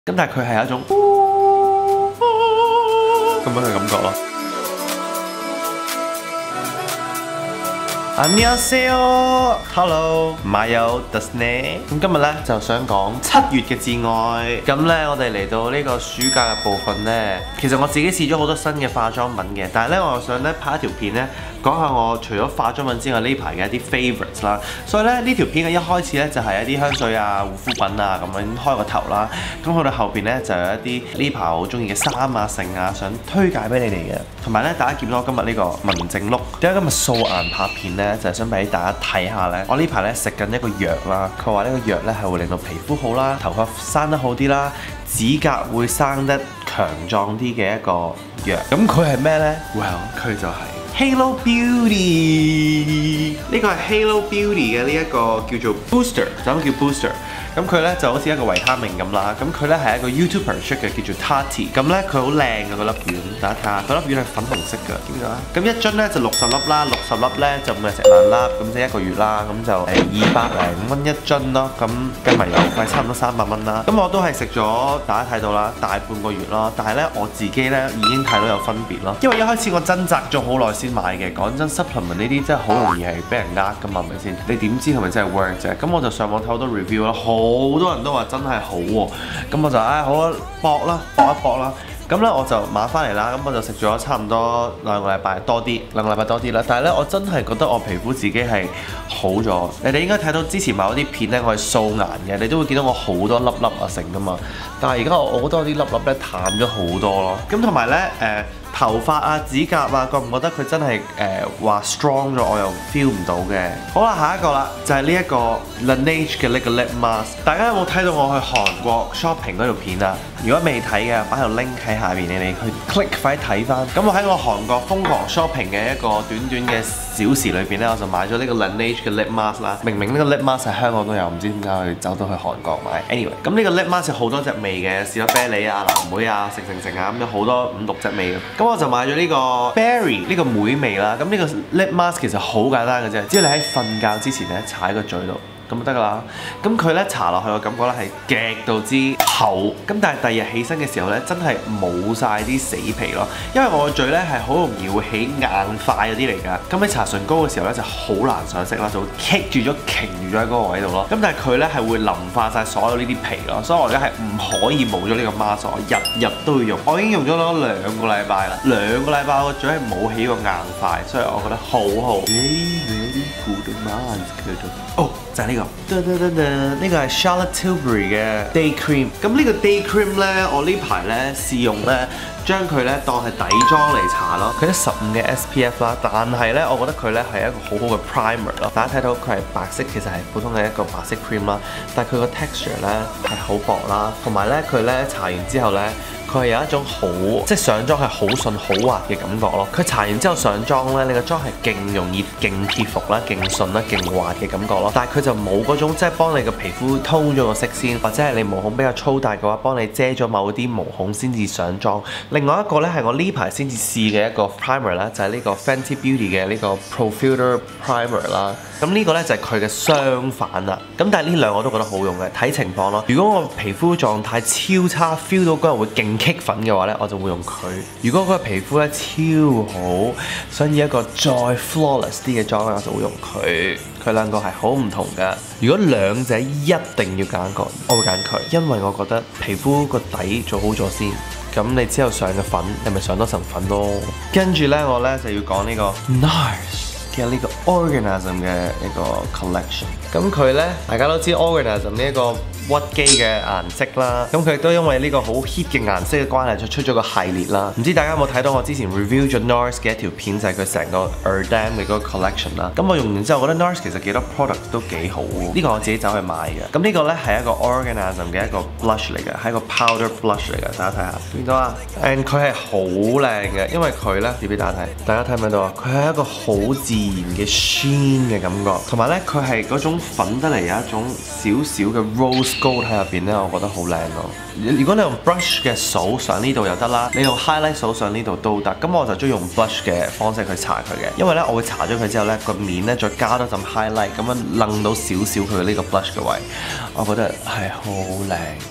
咁但係佢係有一種咁樣嘅感覺咯。안녕하세요，Hello， Mayo Disney。咁今日咧就想講7月嘅至愛。咁咧我哋嚟到呢個暑假嘅部分咧，其實我自己試咗好多新嘅化妝品嘅，但係咧我又想咧拍一條片咧，講下我除咗化妝品之外呢排嘅一啲 favorites 啦。所以咧呢條片嘅一開始咧就係一啲香水啊、護膚品啊咁樣開個頭啦。咁去到後邊咧就有一啲呢排我好中意嘅衫啊、剩啊，想推介俾你哋嘅。同埋咧大家見到我今日呢個文靜 look， 點解今日素顏拍片咧？就係想俾大家睇下咧，我呢排咧食緊一個藥啦。佢話呢個藥咧係會令到皮膚好啦，頭髮生得好啲啦，指甲會生得強壯啲嘅一個藥。咁佢係咩咧 ？Well， 佢就係Halo Beauty。呢個係 Halo Beauty 嘅呢一個叫做 Booster， 就咁叫 Booster。咁佢咧就好似一個維他命咁啦。咁佢咧係一個 YouTuber 出嘅，叫做 Tati。咁咧佢好靚嘅嗰粒丸，大家睇下，嗰粒丸係粉紅色嘅，見唔見啊？咁一樽咧就60粒啦，60粒咧就每日食2粒，咁即係1個月啦。咁就200零蚊一樽咯。咁計埋郵費差唔多300蚊啦。咁我都係食咗，大家睇到啦，大半個月咯。但係咧我自己咧已經睇到有分別咯。因為一開始我掙扎咗好耐先買嘅。講真 ，supplement 呢啲真係好容易係俾人呃㗎嘛，係咪先？你點知係咪真係 work 啫？咁我就上網睇好多 review 啦，好多人都話真係好喎。咁我就好啊，搏啦，搏一搏啦。咁咧我就買翻嚟啦，咁我就食咗差唔多2個禮拜多啲，2個禮拜多啲啦。但係咧我真係覺得我皮膚自己係好咗。你哋應該睇到之前某啲片咧，我係素顏嘅，你都會見到我好多粒粒啊成㗎嘛。但係而家我覺得我啲粒粒咧淡咗好多咯。咁同埋咧頭髮啊、指甲啊，覺唔覺得佢真係話 strong 咗？我又 feel 唔到嘅。好啦，下一個啦，就係呢一個 Laneige 嘅呢個 lip mask。大家有冇睇到我去韓國 shopping 嗰條片啊？如果未睇嘅，擺條 link 喺下邊，你哋去 click 快啲睇翻。咁我喺我韓國瘋狂 shopping 嘅一個短短嘅小時裏邊咧，我就買咗呢個 Laneige 嘅 lip mask 啦。明明呢個 lip mask 喺香港都有，唔知點解我哋走到去韓國買。Anyway， 咁呢個 lip mask 有好多隻味嘅，士多啤梨啊、藍莓啊、成啊，咁有好多5、6隻味嘅。咁我就買咗呢個 berry 呢個莓味啦。咁呢個 lip mask 其實好簡單嘅啫，只要你喺瞓覺之前咧搽喺個嘴度。咁就得㗎啦。咁佢咧搽落去嘅感覺咧係極度之厚。咁但係第二日起身嘅時候咧，真係冇晒啲死皮咯。因為我個嘴咧係好容易會起硬塊嗰啲嚟㗎。咁你搽唇膏嘅時候咧就好難上色啦，就會棘住咗、鉗住咗喺嗰個位度咯。咁但係佢咧係會腍化晒所有呢啲皮咯。所以我而家係唔可以冇咗呢個 mask， 我日日都要用。我已經用咗2個禮拜啦，2個禮拜我個嘴係冇起過硬塊，所以我覺得好好。Very good mask 哦。就係呢個，呢個係 Charlotte Tilbury 嘅 Day Cream。咁呢個 Day Cream 咧，我呢排咧試用咧，將佢咧當係底妝嚟搽咯。佢得15嘅 SPF 啦，但係咧，我覺得佢咧係一個好好嘅 primer 咯。大家睇到佢係白色，其實係普通嘅一個白色 cream 啦，但係佢個 texture 咧係好薄啦，同埋咧佢咧搽完之後咧。佢係有一種好即係上妝係好順好滑嘅感覺咯。佢搽完之後上妝咧，你個妝係勁容易、勁貼服啦、勁順啦、勁滑嘅感覺咯。但係佢就冇嗰種即係幫你個皮膚通咗個色先，或者係你毛孔比較粗大嘅話，幫你遮咗某啲毛孔先至上妝。另外一個咧係我呢排先至試嘅一個 primer 啦，就係呢個 Fenty Beauty 嘅呢個 Pro Filter Primer 啦。咁呢個咧就係佢嘅相反啦。咁但係呢兩個我都覺得好用嘅，睇情況咯。如果我皮膚狀態超差 ，feel 到嗰日會勁棘粉嘅話咧，我就會用佢。如果嗰個皮膚咧超好，想要一個再 flawless 啲嘅妝咧，我就會用佢。佢兩個係好唔同㗎。如果兩者一定要揀一個，我會揀佢，因為我覺得皮膚個底做好咗先。咁你之後上嘅粉，你咪上多層粉咯。跟住咧，我咧就要講呢個 NARS 嘅呢個 Organism 嘅一個 collection。咁佢咧，大家都知 Organism 呢一個屈機嘅顏色啦。咁佢亦都因為呢個好 hit 嘅顏色嘅關係，就出咗個系列啦。唔知大家有冇睇到我之前 review 咗 NARS 嘅一條片，就係佢成個 Erdem 嘅嗰個 collection 啦。咁我用完之後，我覺得 NARS 其實幾多 product 都幾好喎。呢個我自己走去買嘅。咁呢個咧係一個 Organism 嘅一個 blush 嚟嘅，係一個 powder blush 嚟嘅。大家睇下，見到啊 ？And 佢係好靚嘅，因為佢咧，俾大家睇，大家睇唔睇到啊？佢係一個好自然嘅 sheen 嘅感覺，同埋咧佢係嗰種粉得嚟有一種少少嘅 rose gold 喺入邊咧，我覺得好靚咯。如果你用 brush 嘅掃上呢度又得啦，你用 highlight 掃上呢度都得。咁我就中意用 brush 嘅方式去搽佢嘅，因為咧我會搽咗佢之後咧個面咧再加多陣 highlight，咁樣掕到少少佢呢個 blush 嘅位，我覺得係好靚。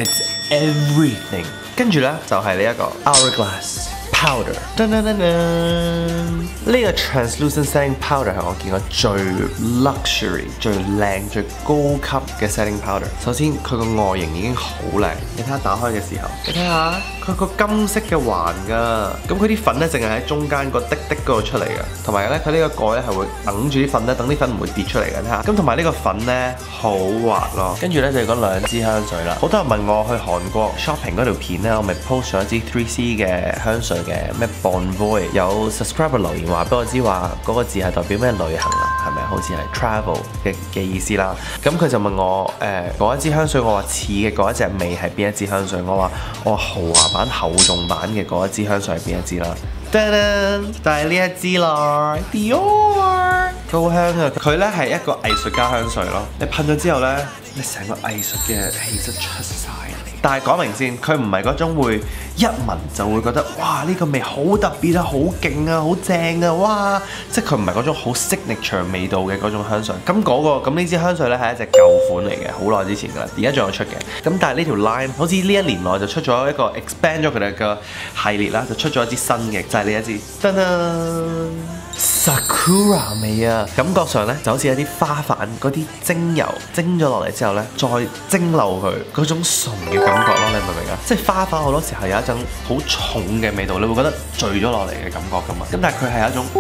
everything。跟住咧就係呢一個 Hourglass Powder， 呢個 Translucent Setting Powder 係我見過最 luxury、最靚、最高級嘅 setting powder。首先佢個外形已經好靚，你睇下打開嘅時候，你睇下佢個金色嘅環㗎，咁佢啲粉咧淨係喺中間個滴滴嗰度出嚟嘅，同埋咧佢呢個蓋咧係會揞住啲粉咧，等啲粉唔會跌出嚟嘅。睇下，咁同埋呢個粉咧好滑咯。跟住咧就係嗰兩支香水啦。好多人問我去韓國 shopping 嗰條片咧，我咪 post 咗一支 3C 嘅香水嘅咩 Bonvoy， 有 subscriber 留言話俾我知話嗰個字係代表咩旅行啊，係咪？好似係 travel 嘅意思啦。咁佢就問我嗰一支香水，我話似嘅嗰一隻味係邊一支香水？我話豪華版、厚重版嘅嗰一支香水係邊一支啦？噔噔，就係呢一支啦 ，Dior， 佢好香啊！佢咧係一個藝術家香水咯，你噴咗之後咧，你成個藝術嘅氣質出晒嚟。但係講明先，佢唔係嗰種會一聞就會覺得哇呢個味好特別啊、好勁啊、好正啊，哇！即係佢唔係嗰種好 signature 味道嘅嗰種香水。咁呢支香水咧係一隻舊款嚟嘅，好耐之前㗎啦，而家仲有出嘅。咁但係呢條 line 好似呢一年內就出咗一個 expand 咗佢哋嘅系列啦，就出咗一支新嘅，就係呢一支，噔噔 Sakura 味啊！感覺上咧就好似有啲花瓣嗰啲精油蒸咗落嚟之後咧，再蒸餾佢嗰種純嘅感覺咯，你明唔明啊？即係花瓣好多時候有一種好重嘅味道，你會覺得墜咗落嚟嘅感覺㗎嘛。咁但係佢係一種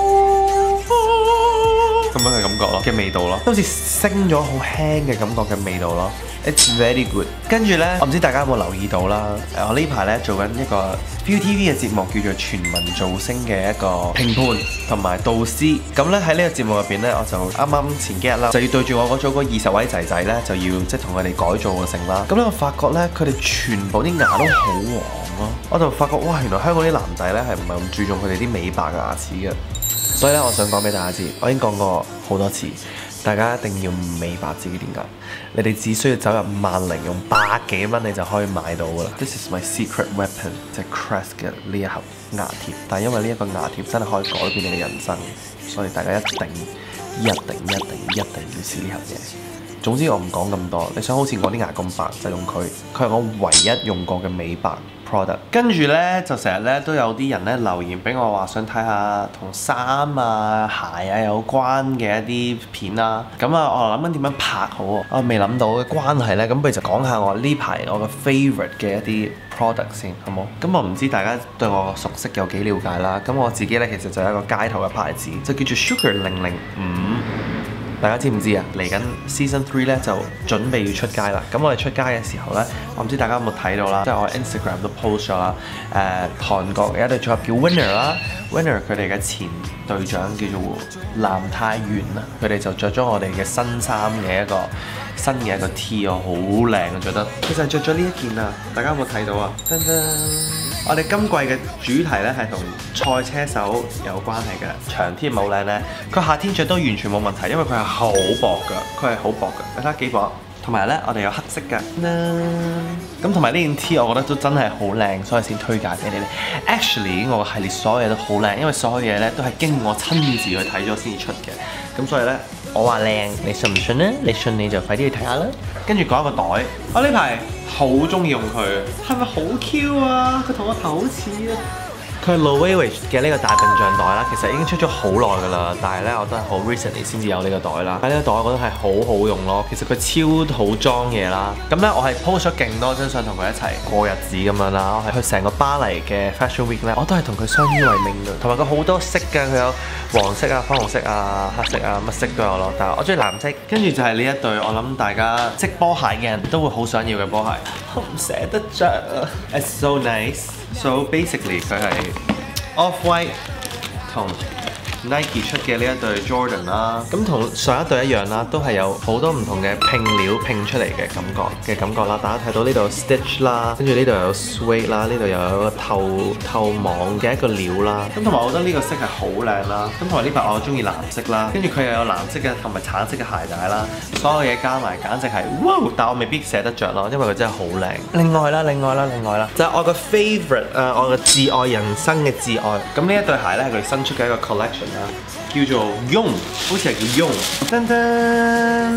咁樣嘅感覺咯嘅味道咯，好似升咗好輕嘅感覺嘅味道咯。It's very good。跟住咧，我唔知大家有冇留意到啦。我呢排咧做緊一個 ViuTV 嘅節目，叫做全民造星嘅一個評判同埋導師。咁咧喺呢個節目入邊咧，我就啱啱前幾日啦，就要對住我嗰組嗰20位仔仔咧，就要即係同佢哋改造個性啦。咁咧我發覺咧，佢哋全部啲牙都好黃咯。我就發覺哇，原來香港啲男仔咧係唔係咁注重佢哋啲美白嘅牙齒嘅。所以咧，我想講俾大家知，我已經講過好多次。大家一定要美白自己點解？你哋只需要走入50,000用100幾蚊，你就可以買到噶啦。This is my secret weapon， 就係 Crest 嘅呢一盒牙貼。但係因為呢一個牙貼真係可以改變你嘅人生，所以大家一定要試呢盒嘢。總之我唔講咁多，你想好似我啲牙咁白就用佢，佢係我唯一用過嘅美白 product。跟住呢，就成日咧都有啲人咧留言俾我話想睇下同衫啊鞋啊有關嘅一啲片啦。咁啊我諗緊點樣拍好啊？我未諗到嘅關係呢，咁不如就講下我呢排我嘅 favourite 嘅一啲 product 先，好冇？咁我唔知大家對我熟悉有幾了解啦。咁我自己呢，其實就係一個街頭嘅牌子，就叫做 Sugar 005。大家知唔知啊？嚟緊 Season 3咧就準備要出街啦。咁我哋出街嘅時候咧，我唔知大家有冇睇到啦，即係我 Instagram 都 post 咗啦。韓國有一隊組合叫 Winner 啦 ，Winner 佢哋嘅前隊長叫做南泰元啦，佢哋就着咗我哋嘅新衫嘅一個新嘅一個 T 哦，好靚啊着得。其實着咗呢一件啊，大家有冇睇到啊？噔噔！我哋今季嘅主題咧係同賽車手有關係嘅，長 T 冇靚咧，佢夏天着都完全冇問題，因為佢係好薄㗎，佢係好薄㗎，你睇下幾薄。同埋咧，我哋有黑色㗎，咁同埋呢件 T 我覺得都真係好靚，所以先推介俾你哋。Actually 我個系列所有嘢都好靚，因為所有嘢咧都係經過我親自去睇咗先至出嘅，咁所以咧我話靚，你信唔信咧？你信你就快啲去睇下啦。跟住講一個袋，我呢排好中意用佢，係咪好 Q 啊？佢同我頭好似啊！佢係 Loewe 嘅呢個大笨象袋啦，其實已經出咗好耐㗎啦，但係咧我都係好 recently 先至有呢個袋啦。喺呢個袋我覺得係好好用咯，其實佢超好裝嘢啦。咁咧我係 post 咗勁多張相同佢一齊過日子咁樣啦。我係去成個巴黎嘅 Fashion Week 咧，我都係同佢相依為命㗎。同埋佢好多色㗎，佢有黃色啊、粉紅色啊、黑色啊，乜色都有咯。但係我中意藍色。跟住就係呢一對，我諗大家識波鞋嘅人都會好想要嘅波鞋，我唔捨得着啊。It's so nice. So basically 佢係 Off-White 同 Nike 出嘅呢一對 Jordan 啦，咁同上一對一樣啦，都係有好多唔同嘅拼料拼出嚟嘅感覺啦。大家睇到呢度 Stitch 啦，跟住呢度有 Suede 啦，呢度又有一個透網嘅一個料啦。咁同埋我覺得呢個色係好靚啦。咁同埋呢排我中意藍色啦，跟住佢又有藍色嘅同埋橙色嘅鞋帶啦，所有嘢加埋簡直係哇！但我未必捨得着咯，因為佢真係好靚。另外啦，就係我個 favourite 我嘅摯愛，人生嘅摯愛。咁呢一對鞋咧係佢哋新出嘅一個 collection。叫做 Young， 好似係叫 Young。噔噔，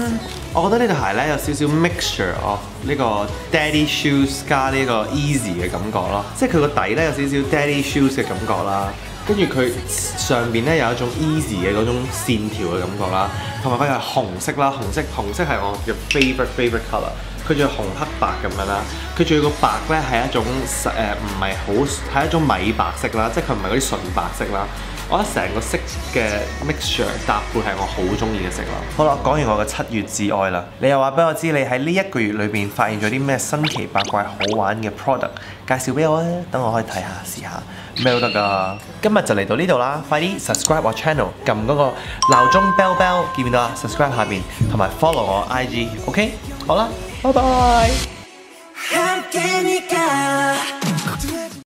我覺得呢對鞋咧有少少 mixture of 呢個 daddy shoes 加呢個 easy 嘅感覺咯，即係佢個底咧有少少 daddy shoes 嘅感覺啦，跟住佢上邊咧有一種 easy 嘅嗰種線條嘅感覺啦，同埋佢係紅色啦，紅色係我嘅 favorite colour。佢仲有紅黑白咁樣啦，佢仲有個白咧係一種唔係好係一種米白色啦，即係佢唔係嗰啲純白色啦。我覺得成個色嘅 mixture 搭配係我好中意嘅色咯。好啦，講完我嘅7月至愛啦，你又話俾我知你喺呢1個月裏邊發現咗啲咩新奇百怪好玩嘅 product， 介紹俾我啊，等我可以睇下試下咩都得㗎。今日就嚟到呢度啦，快啲 subscribe 我 channel， 撳嗰個鬧鐘 bell， 見唔見到啊 ？subscribe 下邊同埋 follow 我 IG，OK？ 好啦，拜拜。